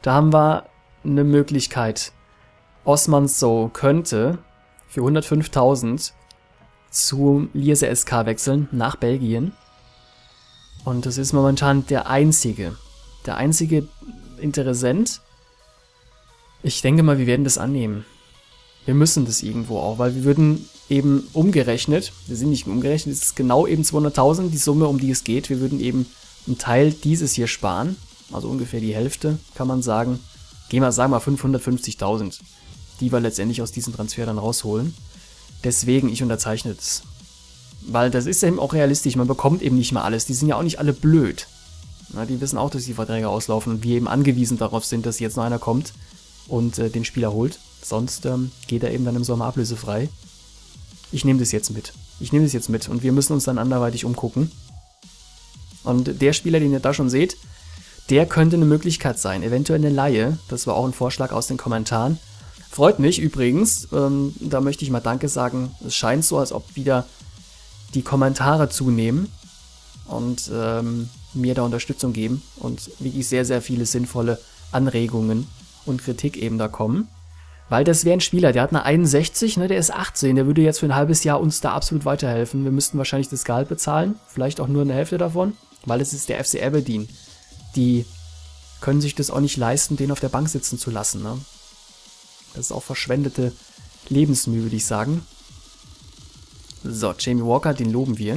Da haben wir eine Möglichkeit. Osman Sow könnte für 105.000 zu Lierse SK wechseln, nach Belgien. Und das ist momentan der einzige Interessent. Ich denke mal, wir werden das annehmen. Wir müssen das irgendwo auch, weil wir würden eben umgerechnet, wir sind nicht umgerechnet, es ist genau eben 200.000, die Summe, um die es geht. Wir würden eben einen Teil dieses hier sparen, also ungefähr die Hälfte, kann man sagen. Sagen wir 550.000, die wir letztendlich aus diesem Transfer dann rausholen. Deswegen, ich unterzeichne das. Weil das ist eben auch realistisch, man bekommt eben nicht mal alles. Die sind ja auch nicht alle blöd. Na, die wissen auch, dass die Verträge auslaufen und wir eben angewiesen darauf sind, dass jetzt noch einer kommt und den Spieler holt. Sonst geht er eben dann im Sommer ablösefrei. Ich nehme das jetzt mit. Und wir müssen uns dann anderweitig umgucken. Und der Spieler, den ihr da schon seht, der könnte eine Möglichkeit sein. Eventuell eine Leihe. Das war auch ein Vorschlag aus den Kommentaren. Freut mich übrigens. Da möchte ich mal Danke sagen. Es scheint so, als ob wieder die Kommentare zunehmen und mir da Unterstützung geben. Und wirklich sehr, sehr viele sinnvolle Anregungen und Kritik eben da kommen. Weil das wäre ein Spieler, der hat eine 61, ne, der ist 18, der würde jetzt für ein halbes Jahr uns da absolut weiterhelfen. Wir müssten wahrscheinlich das Gehalt bezahlen, vielleicht auch nur eine Hälfte davon, weil es ist der FC Aberdeen. Die können sich das auch nicht leisten, den auf der Bank sitzen zu lassen. Ne? Das ist auch verschwendete Lebensmühe, würde ich sagen. So, Jamie Walker, den loben wir.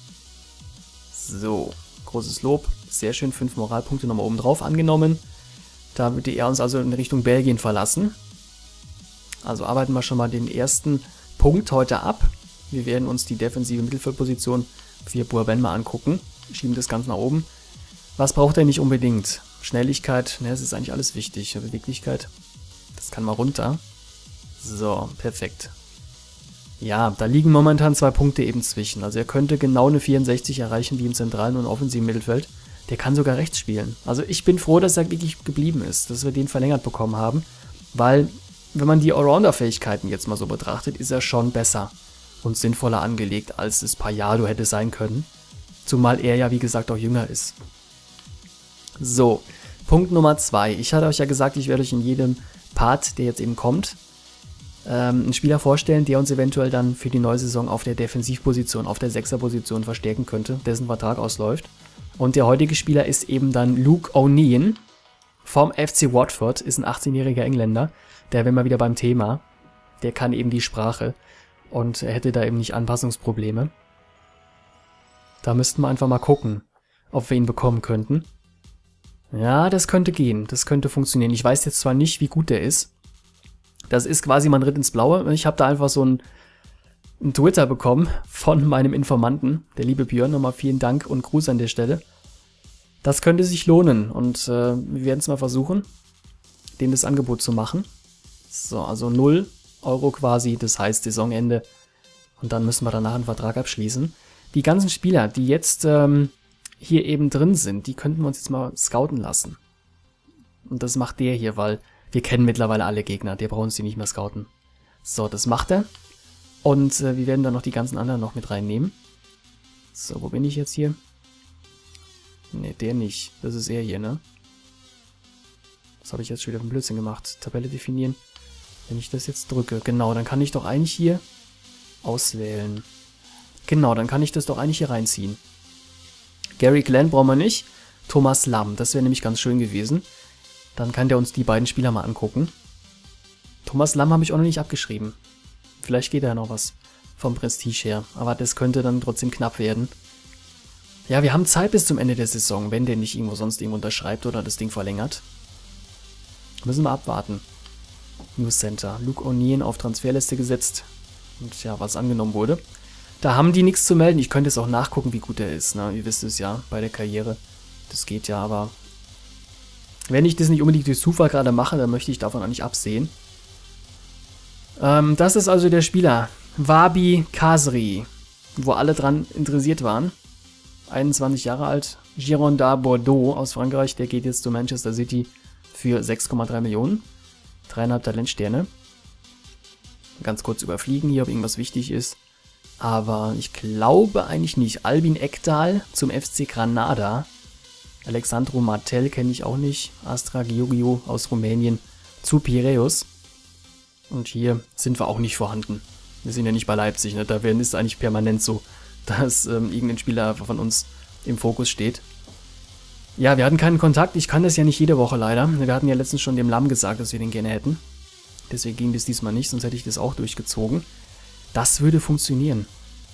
So, großes Lob, sehr schön, 5 Moralpunkte nochmal oben drauf angenommen. Da würde er uns also in Richtung Belgien verlassen. Also arbeiten wir schon mal den ersten Punkt heute ab. Wir werden uns die defensive Mittelfeldposition für Bourben mal angucken. Schieben das Ganze nach oben. Was braucht er nicht unbedingt? Schnelligkeit, ne, es ist eigentlich alles wichtig. Beweglichkeit, das kann mal runter. So, perfekt. Ja, da liegen momentan 2 Punkte eben zwischen. Also er könnte genau eine 64 erreichen wie im zentralen und offensiven Mittelfeld. Der kann sogar rechts spielen. Also ich bin froh, dass er wirklich geblieben ist, dass wir den verlängert bekommen haben. Weil, wenn man die Allrounder-Fähigkeiten jetzt mal so betrachtet, ist er schon besser und sinnvoller angelegt, als es Payado hätte sein können. Zumal er ja, wie gesagt, auch jünger ist. So, Punkt Nummer 2. Ich hatte euch ja gesagt, ich werde euch in jedem Part, der jetzt eben kommt, einen Spieler vorstellen, der uns eventuell dann für die neue Saison auf der Defensivposition, auf der 6er-Position verstärken könnte, dessen Vertrag ausläuft. Und der heutige Spieler ist eben dann Luke O'Neill vom FC Watford, ist ein 18-jähriger Engländer. Der wäre mal wieder beim Thema. Der kann eben die Sprache und er hätte da eben nicht Anpassungsprobleme. Da müssten wir einfach mal gucken, ob wir ihn bekommen könnten. Ja, das könnte gehen, das könnte funktionieren. Ich weiß jetzt zwar nicht, wie gut der ist. Das ist quasi mein Ritt ins Blaue. Ich habe da einfach so ein Twitter bekommen von meinem Informanten, der liebe Björn. Nochmal vielen Dank und Gruß an der Stelle. Das könnte sich lohnen und wir werden es mal versuchen, dem das Angebot zu machen. So, also 0 Euro quasi, das heißt Saisonende. Und dann müssen wir danach einen Vertrag abschließen. Die ganzen Spieler, die jetzt hier eben drin sind, die könnten wir uns jetzt mal scouten lassen. Und das macht der hier, weil wir kennen mittlerweile alle Gegner. Der braucht uns die nicht mehr scouten. So, das macht er. Und wir werden dann noch die ganzen anderen noch mit reinnehmen. So, wo bin ich jetzt hier? Ne, der nicht. Das ist er hier, ne? Was habe ich jetzt schon wieder für einen Blödsinn gemacht? Tabelle definieren. Wenn ich das jetzt drücke, genau, dann kann ich doch eigentlich hier auswählen. Genau, dann kann ich das doch eigentlich hier reinziehen. Gary Glenn brauchen wir nicht. Thomas Lamm, das wäre nämlich ganz schön gewesen. Dann kann der uns die beiden Spieler mal angucken. Thomas Lamm habe ich auch noch nicht abgeschrieben. Vielleicht geht da ja noch was vom Prestige her. Aber das könnte dann trotzdem knapp werden. Ja, wir haben Zeit bis zum Ende der Saison, wenn der nicht irgendwo sonst irgendwo unterschreibt oder das Ding verlängert. Müssen wir abwarten. News Center. Luke O'Neill auf Transferliste gesetzt. Und ja, was angenommen wurde. Da haben die nichts zu melden. Ich könnte jetzt auch nachgucken, wie gut er ist. Ne? Ihr wisst es ja, bei der Karriere. Das geht ja, aber wenn ich das nicht unbedingt durch Zufall gerade mache, dann möchte ich davon auch nicht absehen. Das ist also der Spieler. Wabi Khazri, wo alle dran interessiert waren. 21 Jahre alt. Girondin Bordeaux aus Frankreich. Der geht jetzt zu Manchester City für 6,3 Millionen. 3,5 Talentsterne. Ganz kurz überfliegen hier, ob irgendwas wichtig ist. Aber ich glaube eigentlich nicht. Albin Ekdal zum FC Granada. Alexandru Martel kenne ich auch nicht. Astra Giurgiu aus Rumänien zu Piräus. Und hier sind wir auch nicht vorhanden. Wir sind ja nicht bei Leipzig, ne? Da ist es eigentlich permanent so, dass irgendein Spieler von uns im Fokus steht. Ja, wir hatten keinen Kontakt. Ich kann das ja nicht jede Woche leider. Wir hatten ja letztens schon dem Lamm gesagt, dass wir den gerne hätten. Deswegen ging das diesmal nicht, sonst hätte ich das auch durchgezogen. Das würde funktionieren.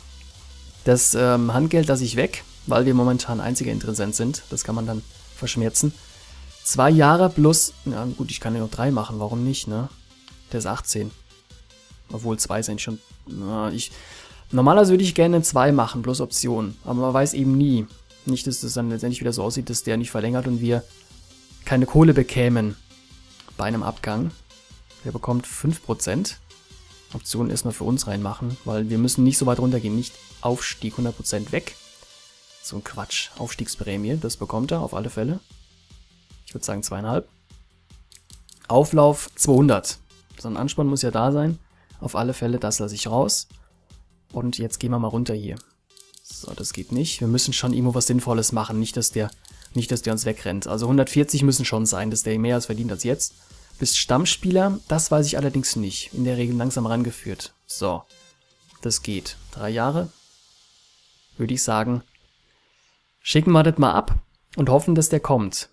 Das Handgeld lasse ich weg, weil wir momentan einziger Interessent sind. Das kann man dann verschmerzen. 2 Jahre plus, ja gut, ich kann ja noch 3 machen, warum nicht, ne? Der ist 18. Obwohl 2 sind schon, na, normalerweise würde ich gerne 2 machen, plus Option. Aber man weiß eben nie. Nicht, dass das dann letztendlich wieder so aussieht, dass der nicht verlängert und wir keine Kohle bekämen bei einem Abgang. Der bekommt 5%. Option erstmal für uns reinmachen, weil wir müssen nicht so weit runtergehen. Nicht Aufstieg 100% weg. So ein Quatsch. Aufstiegsprämie, das bekommt er auf alle Fälle. Ich würde sagen 2,5. Auflauf 200. So ein Anspann muss ja da sein. Auf alle Fälle, das lasse ich raus. Und jetzt gehen wir mal runter hier. So, das geht nicht. Wir müssen schon irgendwo was Sinnvolles machen. Nicht, dass der uns wegrennt. Also 140 müssen schon sein, dass der mehr als verdient als jetzt. Bist Stammspieler, das weiß ich allerdings nicht. In der Regel langsam rangeführt. So, das geht. 3 Jahre. Würde ich sagen, schicken wir das mal ab und hoffen, dass der kommt.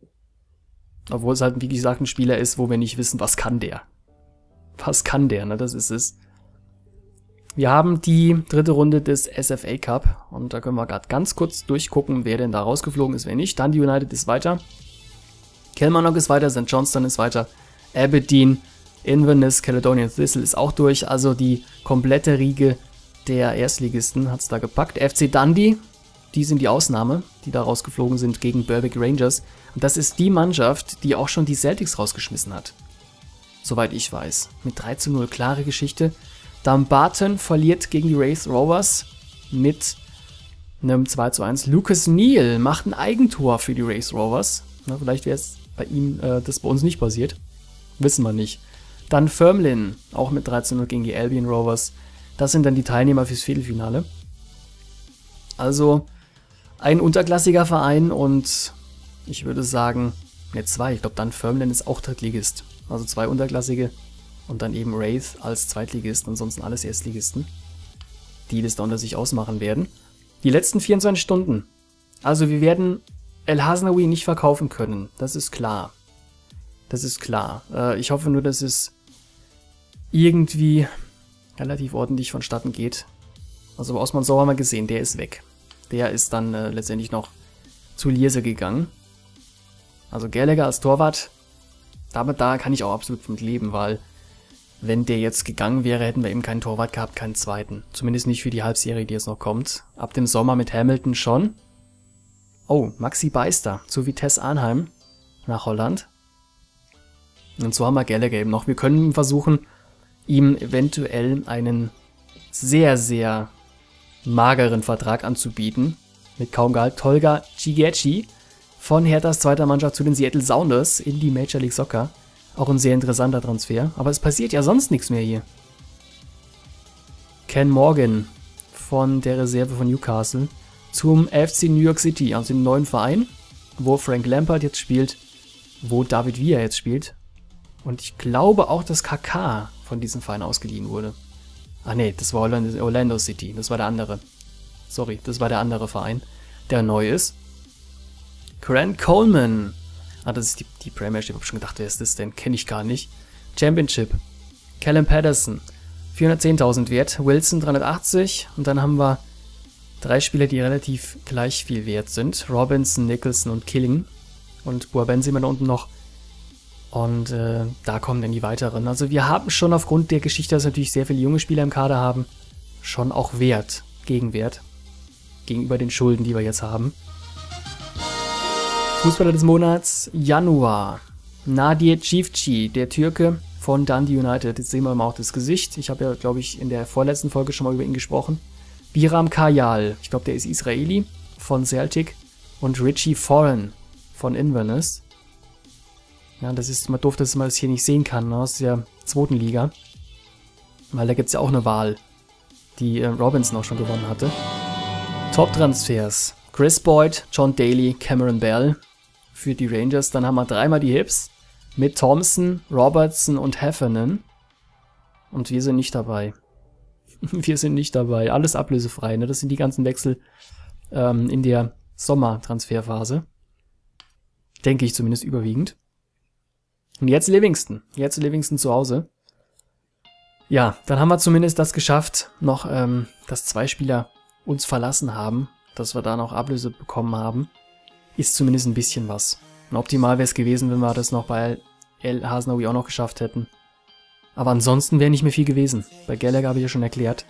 Obwohl es halt, wie gesagt, ein Spieler ist, wo wir nicht wissen, was kann der. Was kann der, ne? Das ist es. Wir haben die 3. Runde des SFA Cup und da können wir gerade ganz kurz durchgucken, wer denn da rausgeflogen ist, wer nicht. Dundee United ist weiter. Kilmarnock ist weiter, St. Johnstone ist weiter. Aberdeen, Inverness, Caledonian Thistle ist auch durch. Also die komplette Riege der Erstligisten hat es da gepackt. FC Dundee, die sind die Ausnahme, die da rausgeflogen sind gegen Berwick Rangers. Und das ist die Mannschaft, die auch schon die Celtics rausgeschmissen hat. Soweit ich weiß. Mit 3:0, klare Geschichte. Dumbarton verliert gegen die Raith Rovers mit einem 2:1. Lucas Neal macht ein Eigentor für die Raith Rovers. Na, vielleicht wäre es bei ihm das bei uns nicht passiert. Wissen wir nicht. Dann Firmlin, auch mit 3:0 gegen die Albion Rovers. Das sind dann die Teilnehmer fürs Viertelfinale. Also ein unterklassiger Verein und ich würde sagen, ne 2. Ich glaube dann Firmlin ist auch Drittligist. Also 2 unterklassige und dann eben Raith als Zweitligist, ansonsten alles Erstligisten, die das da unter sich ausmachen werden. Die letzten 24 Stunden. Also wir werden El Hasnaoui nicht verkaufen können, das ist klar. Das ist klar. Ich hoffe nur, dass es irgendwie relativ ordentlich vonstatten geht. Also Osman Sow haben wir gesehen, der ist weg. Der ist dann letztendlich noch zu Lierse gegangen. Also Gallagher als Torwart, da kann ich auch absolut mit leben, weil wenn der jetzt gegangen wäre, hätten wir eben keinen Torwart gehabt, keinen zweiten. Zumindest nicht für die Halbserie, die jetzt noch kommt. Ab dem Sommer mit Hamilton schon. Oh, Maxi Beister zu Vitesse Arnhem nach Holland. Und so haben wir Gallagher eben noch. Wir können versuchen, ihm eventuell einen sehr, sehr mageren Vertrag anzubieten. Mit kaum Gehalt. Tolga Cigieci von Herthas zweiter Mannschaft zu den Seattle Sounders in die Major League Soccer. Auch ein sehr interessanter Transfer. Aber es passiert ja sonst nichts mehr hier. Ken Morgan von der Reserve von Newcastle zum FC New York City, also dem neuen Verein, wo Frank Lampard jetzt spielt, wo David Villa jetzt spielt. Und ich glaube auch, dass KK von diesem Verein ausgeliehen wurde. Ach nee, das war Orlando City, das war der andere. Sorry, das war der andere Verein, der neu ist. Grant Coleman. Ah, das ist die Premiership. Ich hab schon gedacht, wer ist das denn? Kenne ich gar nicht. Championship. Callum Patterson. 410.000 wert. Wilson 380. Und dann haben wir 3 Spieler, die relativ gleich viel wert sind. Robinson, Nicholson und Killing. Und Boaben sehen wir da unten noch. Und da kommen dann die weiteren. Also wir haben schon aufgrund der Geschichte, dass wir natürlich sehr viele junge Spieler im Kader haben, schon auch Wert, Gegenwert, gegenüber den Schulden, die wir jetzt haben. Fußballer des Monats, Januar. Nadir Çiftçi, der Türke von Dundee United. Jetzt sehen wir mal auch das Gesicht. Ich habe ja, glaube ich, in der vorletzten Folge schon mal über ihn gesprochen. Biram Kayal, ich glaube, der ist Israeli, von Celtic. Und Richie Foran von Inverness. Ja, das ist mal doof, dass man das hier nicht sehen kann, ne, aus der 2. Liga. Weil da gibt es ja auch eine Wahl, die Robinson auch schon gewonnen hatte. Top-Transfers. Chris Boyd, John Daly, Cameron Bell für die Rangers. Dann haben wir dreimal die Hips mit Thompson, Robertson und Heffernan. Und wir sind nicht dabei. Wir sind nicht dabei. Alles ablösefrei. Ne? Das sind die ganzen Wechsel in der Sommertransferphase. Denke ich zumindest überwiegend. Und jetzt Livingston. Jetzt Livingston zu Hause. Ja, dann haben wir zumindest das geschafft, noch, dass 2 Spieler uns verlassen haben, dass wir da noch Ablöse bekommen haben. Ist zumindest ein bisschen was. Und optimal wäre es gewesen, wenn wir das noch bei El Hasnaoui auch noch geschafft hätten. Aber ansonsten wäre nicht mehr viel gewesen. Bei Gallagher habe ich ja schon erklärt.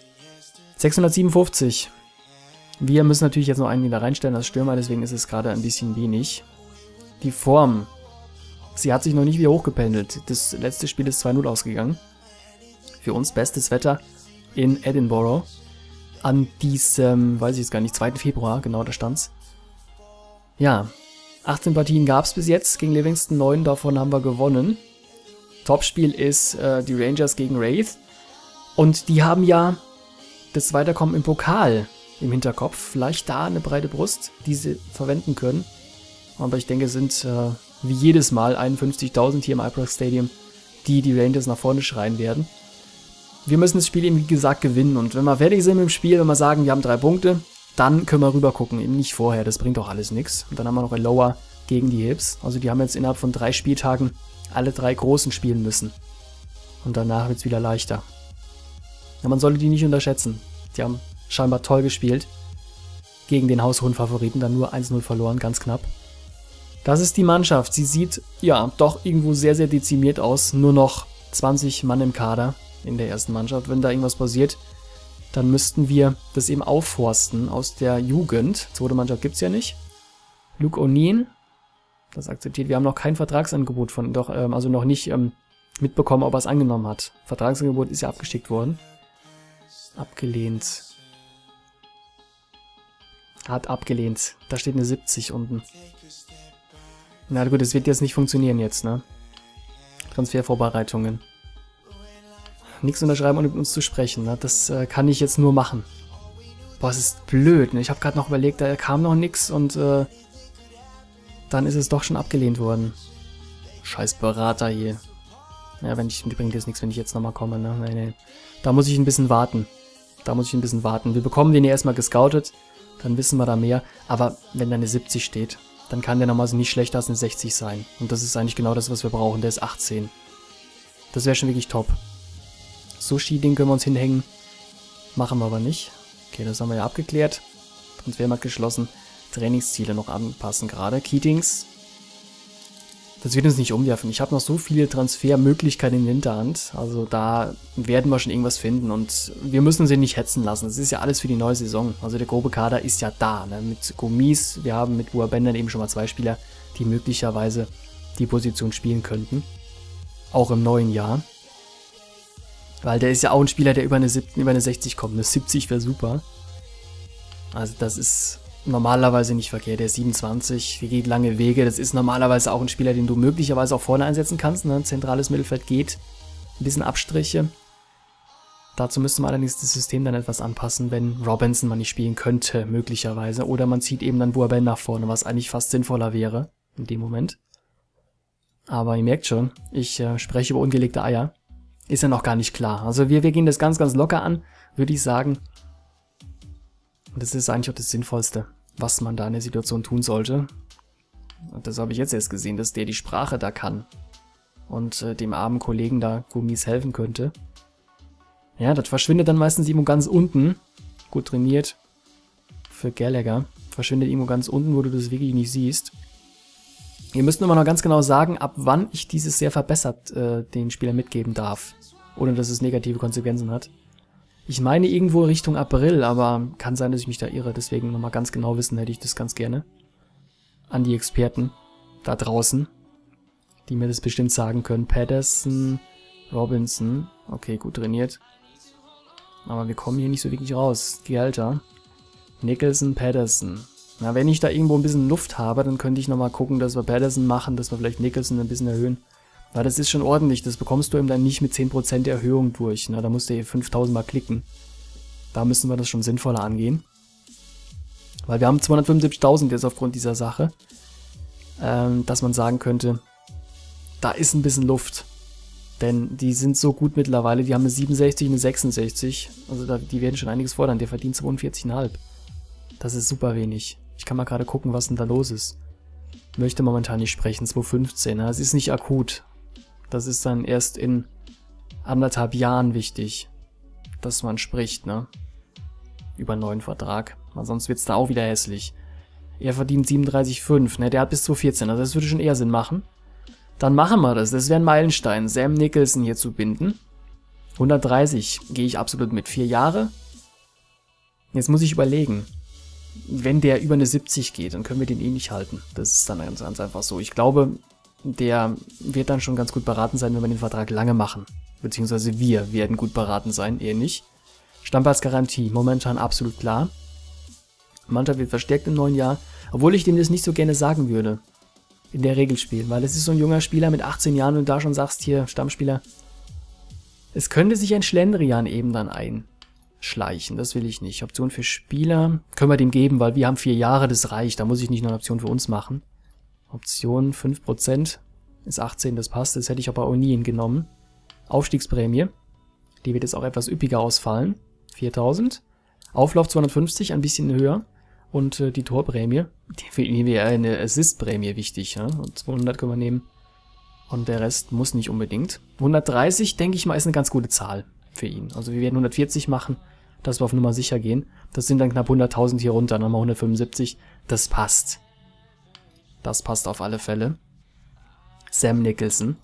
657. Wir müssen natürlich jetzt noch einen wieder reinstellen als Stürmer, deswegen ist es gerade ein bisschen wenig. Die Form. Sie hat sich noch nicht wieder hochgependelt. Das letzte Spiel ist 2-0 ausgegangen. Für uns bestes Wetter in Edinburgh. An diesem, weiß ich jetzt gar nicht, 2. Februar, genau, da stand's. Ja, 18 Partien gab es bis jetzt, gegen Livingston 9, davon haben wir gewonnen. Topspiel ist die Rangers gegen Wraith. Und die haben ja das Weiterkommen im Pokal im Hinterkopf. Vielleicht da eine breite Brust, die sie verwenden können. Aber ich denke, es sind wie jedes Mal 51.000 hier im Ibrox Stadium, die Rangers nach vorne schreien werden. Wir müssen das Spiel eben, wie gesagt, gewinnen. Und wenn wir fertig sind mit dem Spiel, wenn wir sagen, wir haben 3 Punkte, dann können wir rüber gucken. Eben nicht vorher, das bringt doch alles nichts. Und dann haben wir noch ein Lower gegen die Hips. Also die haben jetzt innerhalb von 3 Spieltagen alle 3 großen spielen müssen. Und danach wird es wieder leichter. Ja, man sollte die nicht unterschätzen. Die haben scheinbar toll gespielt. Gegen den haushohen Favoriten, dann nur 1-0 verloren, ganz knapp. Das ist die Mannschaft. Sie sieht, ja, doch irgendwo sehr, sehr dezimiert aus. Nur noch 20 Mann im Kader in der ersten Mannschaft. Wenn da irgendwas passiert, dann müssten wir das eben aufforsten aus der Jugend. Zweite Mannschaft gibt es ja nicht. Luke O'Neill, das akzeptiert. Wir haben noch kein Vertragsangebot von, also noch nicht mitbekommen, ob er es angenommen hat. Vertragsangebot ist ja abgeschickt worden. Abgelehnt. Hat abgelehnt. Da steht eine 70 unten. Na gut, das wird jetzt nicht funktionieren jetzt, ne? Transfervorbereitungen. Nichts unterschreiben und mit uns zu sprechen, ne? Das kann ich jetzt nur machen. Boah, es ist blöd, ne? Ich habe gerade noch überlegt, da kam noch nichts und dann ist es doch schon abgelehnt worden. Scheiß Berater hier. Ja, bringt jetzt nichts, wenn ich jetzt nochmal komme, ne? Nee. Da muss ich ein bisschen warten. Wir bekommen den ja erstmal gescoutet, dann wissen wir da mehr. Aber wenn da eine 70 steht, dann kann der normalerweise nicht schlechter als eine 60 sein. Und das ist eigentlich genau das, was wir brauchen. Der ist 18. Das wäre schon wirklich top. Sushi-Ding können wir uns hinhängen. Machen wir aber nicht. Okay, das haben wir ja abgeklärt. Transfermarkt geschlossen. Trainingsziele noch anpassen gerade. Keatings. Das wird uns nicht umwerfen. Ich habe noch so viele Transfermöglichkeiten in der Hinterhand. Also da werden wir schon irgendwas finden. Und wir müssen sie nicht hetzen lassen. Das ist ja alles für die neue Saison. Also der grobe Kader ist ja da. Ne? Mit Gomis, wir haben mit Buabenden eben schon mal 2 Spieler, die möglicherweise die Position spielen könnten. Auch im neuen Jahr. Weil der ist ja auch ein Spieler, der über eine 60 kommt. Eine 70 wäre super. Also das ist normalerweise nicht verkehrt. Der ist 27, der geht lange Wege. Das ist normalerweise auch ein Spieler, den du möglicherweise auch vorne einsetzen kannst. Ne? Zentrales Mittelfeld geht. Ein bisschen Abstriche. Dazu müsste man allerdings das System dann etwas anpassen, wenn Robinson mal nicht spielen könnte, möglicherweise. Oder man zieht eben dann Buaben nach vorne, was eigentlich fast sinnvoller wäre in dem Moment. Aber ihr merkt schon, ich spreche über ungelegte Eier. Ist ja noch gar nicht klar. Also wir gehen das ganz, ganz locker an, würde ich sagen. Und das ist eigentlich auch das Sinnvollste, was man da in der Situation tun sollte. Und das habe ich jetzt erst gesehen, dass der die Sprache da kann. Und dem armen Kollegen da Gummis helfen könnte. Ja, das verschwindet dann meistens irgendwo ganz unten. Gut trainiert. Für Gallagher. Verschwindet irgendwo ganz unten, wo du das wirklich nicht siehst. Ihr müsst immer noch ganz genau sagen, ab wann ich dieses sehr verbessert den Spieler mitgeben darf. Ohne dass es negative Konsequenzen hat. Ich meine irgendwo Richtung April, aber kann sein, dass ich mich da irre. Deswegen nochmal ganz genau wissen hätte ich das ganz gerne. An die Experten da draußen, die mir das bestimmt sagen können. Patterson, Robinson. Okay, gut trainiert. Aber wir kommen hier nicht so wirklich raus. Gehälter. Nicholson, Patterson. Na, wenn ich da irgendwo ein bisschen Luft habe, dann könnte ich nochmal gucken, dass wir Patterson machen, dass wir vielleicht Nicholson ein bisschen erhöhen. Weil das ist schon ordentlich, das bekommst du eben dann nicht mit 10% Erhöhung durch. Na, da musst du hier 5000 Mal klicken. Da müssen wir das schon sinnvoller angehen. Weil wir haben 275.000 jetzt aufgrund dieser Sache, dass man sagen könnte, da ist ein bisschen Luft. Denn die sind so gut mittlerweile, die haben eine 67, eine 66. Also die werden schon einiges fordern. Der verdient 42,5. Das ist super wenig. Ich kann mal gerade gucken, was denn da los ist. Möchte momentan nicht sprechen, 2,15. Das ist nicht akut. Das ist dann erst in 1,5 Jahren wichtig, dass man spricht, ne? Über einen neuen Vertrag. Weil sonst wird es da auch wieder hässlich. Er verdient 37,5. Ne, der hat bis 2,14. Also das würde schon eher Sinn machen. Dann machen wir das. Das wäre ein Meilenstein. Sam Nicholson hier zu binden. 130 gehe ich absolut mit. 4 Jahre. Jetzt muss ich überlegen. Wenn der über eine 70 geht, dann können wir den eh nicht halten. Das ist dann ganz einfach so. Ich glaube, der wird dann schon ganz gut beraten sein, wenn wir den Vertrag lange machen. Beziehungsweise wir werden gut beraten sein, er nicht. Stammplatzgarantie, momentan absolut klar. Mannschaft wird verstärkt im neuen Jahr. Obwohl ich dem das nicht so gerne sagen würde. In der Regelspiel, weil es ist so ein junger Spieler mit 18 Jahren und du da schon sagst, hier, Stammspieler, es könnte sich ein Schlendrian eben dann einschleichen, das will ich nicht. Option für Spieler können wir dem geben, weil wir haben 4 Jahre, das reicht, da muss ich nicht noch eine Option für uns machen. Option 5% ist 18, das passt, das hätte ich aber auch nie genommen. Aufstiegsprämie, die wird jetzt auch etwas üppiger ausfallen, 4.000. Auflauf 250, ein bisschen höher. Und die Torprämie, die wäre eine Assist-Prämie wichtig. Ja? Und 200 können wir nehmen. Und der Rest muss nicht unbedingt. 130, denke ich mal, ist eine ganz gute Zahl für ihn. Also wir werden 140 machen, dass wir auf Nummer sicher gehen. Das sind dann knapp 100.000 hier runter, nochmal 175. Das passt. Das passt auf alle Fälle. Sam Nicholson.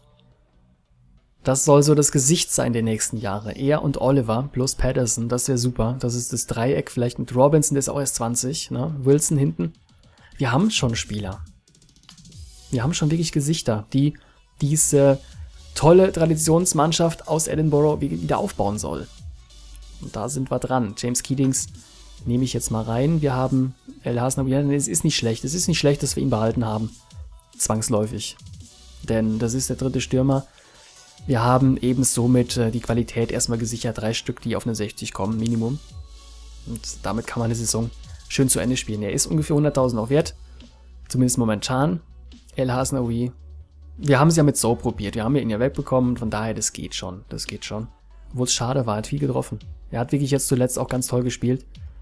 Das soll so das Gesicht sein der nächsten Jahre. Er und Oliver plus Patterson, das wäre super. Das ist das Dreieck, vielleicht mit Robinson, der ist auch erst 20. Ne? Wilson hinten. Wir haben schon Spieler. Wir haben schon wirklich Gesichter, die diese tolle Traditionsmannschaft aus Edinburgh wieder aufbauen soll. Und da sind wir dran. James Keatings nehme ich jetzt mal rein. Wir haben El Hasnaoui. Es ist nicht schlecht. Es ist nicht schlecht, dass wir ihn behalten haben. Zwangsläufig. Denn das ist der dritte Stürmer. Wir haben eben somit die Qualität erstmal gesichert. 3 Stück, die auf eine 60 kommen, Minimum. Und damit kann man eine Saison schön zu Ende spielen. Er ist ungefähr 100.000 auch wert. Zumindest momentan. El Hasnaoui. Wir haben es ja mit So probiert. Wir haben ihn ja wegbekommen. Von daher, das geht schon. Das geht schon. Obwohl es schade war, er hat viel getroffen. Er hat wirklich jetzt zuletzt auch ganz toll gespielt.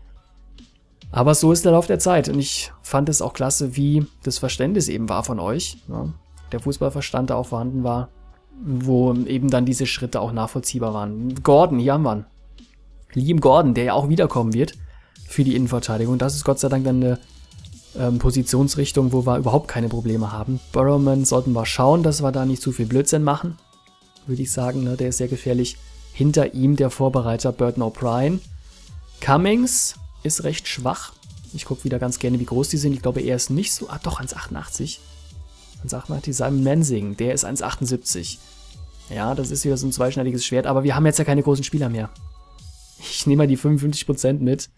Aber so ist der Lauf der Zeit. Und ich fand es auch klasse, wie das Verständnis eben war von euch. Ja, der Fußballverstand da auch vorhanden war. Wo eben dann diese Schritte auch nachvollziehbar waren. Gordon, hier haben wir ihn. Liam Gordon, der ja auch wiederkommen wird für die Innenverteidigung. Das ist Gott sei Dank dann eine Positionsrichtung, wo wir überhaupt keine Probleme haben. Burrowman sollten wir schauen, dass wir da nicht zu viel Blödsinn machen. Würde ich sagen, ne? Der ist sehr gefährlich. Hinter ihm der Vorbereiter Burton O'Brien. Cummings ist recht schwach. Ich gucke wieder ganz gerne, wie groß die sind. Ich glaube, er ist nicht so... Ah, doch, 1,88. 1,88. Simon Mensing, der ist 1,78. Ja, das ist wieder so ein zweischneidiges Schwert. Aber wir haben jetzt ja keine großen Spieler mehr. Ich nehme mal die 55% mit.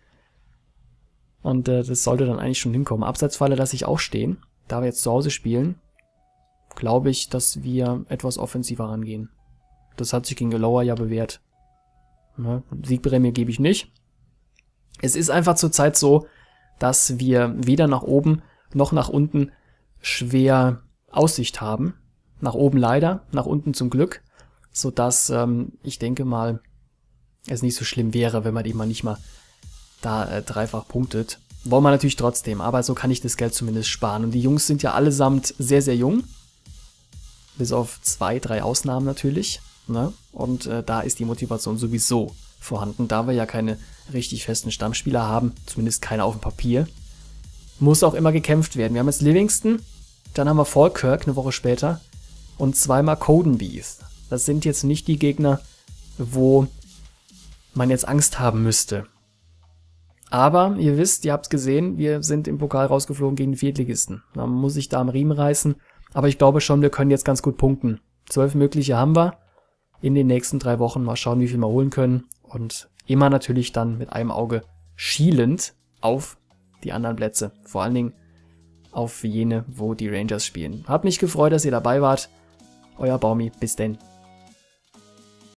Und das sollte dann eigentlich schon hinkommen. Abseitsfalle lasse ich auch stehen. Da wir jetzt zu Hause spielen, glaube ich, dass wir etwas offensiver rangehen. Das hat sich gegen Lower ja bewährt. Ne? Siegprämie gebe ich nicht. Es ist einfach zurzeit so, dass wir weder nach oben noch nach unten schwer Aussicht haben. Nach oben leider, nach unten zum Glück. Sodass ich denke mal, es nicht so schlimm wäre, wenn man eben mal nicht mal da dreifach punktet. Wollen wir natürlich trotzdem, aber so kann ich das Geld zumindest sparen. Und die Jungs sind ja allesamt sehr, sehr jung. Bis auf 2, 3 Ausnahmen natürlich. Ne? Und da ist die Motivation sowieso vorhanden. Da wir ja keine richtig festen Stammspieler haben, zumindest keine auf dem Papier, muss auch immer gekämpft werden. Wir haben jetzt Livingston, dann haben wir Falkirk eine Woche später und 2-mal Codenbeath. Das sind jetzt nicht die Gegner, wo man jetzt Angst haben müsste. Aber ihr wisst, ihr habt es gesehen, wir sind im Pokal rausgeflogen gegen die Viertligisten. Man muss sich da am Riemen reißen, aber ich glaube schon, wir können jetzt ganz gut punkten. 12 mögliche haben wir in den nächsten 3 Wochen. Mal schauen, wie viel wir holen können. Und immer natürlich dann mit einem Auge schielend auf die anderen Plätze. Vor allen Dingen auf jene, wo die Rangers spielen. Hat mich gefreut, dass ihr dabei wart. Euer Baumi. Bis denn.